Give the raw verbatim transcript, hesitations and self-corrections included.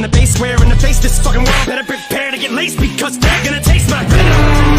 the bass, square in the face. This fucking world better prepare to get laced, because they're gonna taste my venom.